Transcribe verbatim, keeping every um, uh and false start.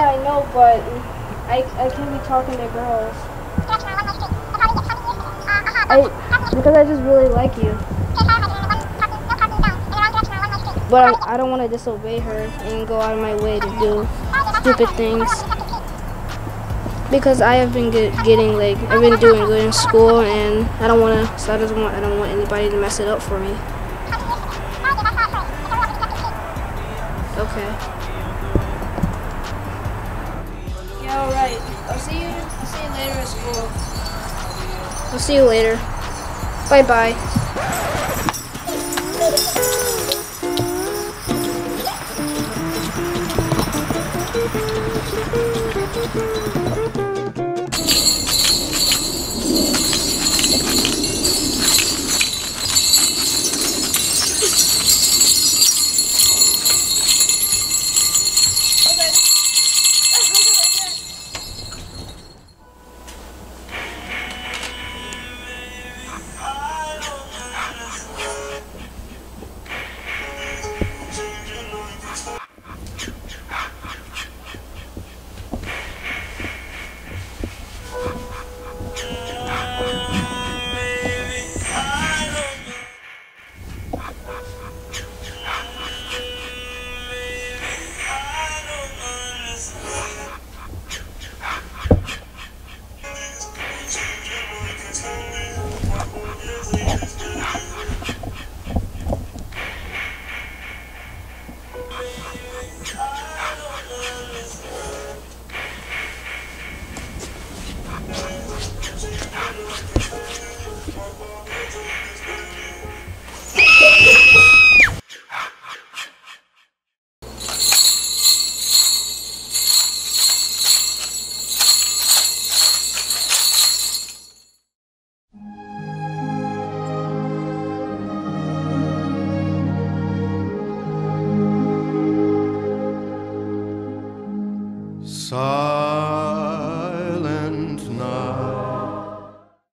Yeah, I know, but I I can't be talking to girls. I because I just really like you. But I, I don't want to disobey her and go out of my way to do stupid things. Because I have been get, getting like I've been doing good in school, and I don't want to. So I don't want I don't want anybody to mess it up for me. Okay. Yeah, all right. I'll see you. I'll see you later at school. I'll see you later. Bye bye.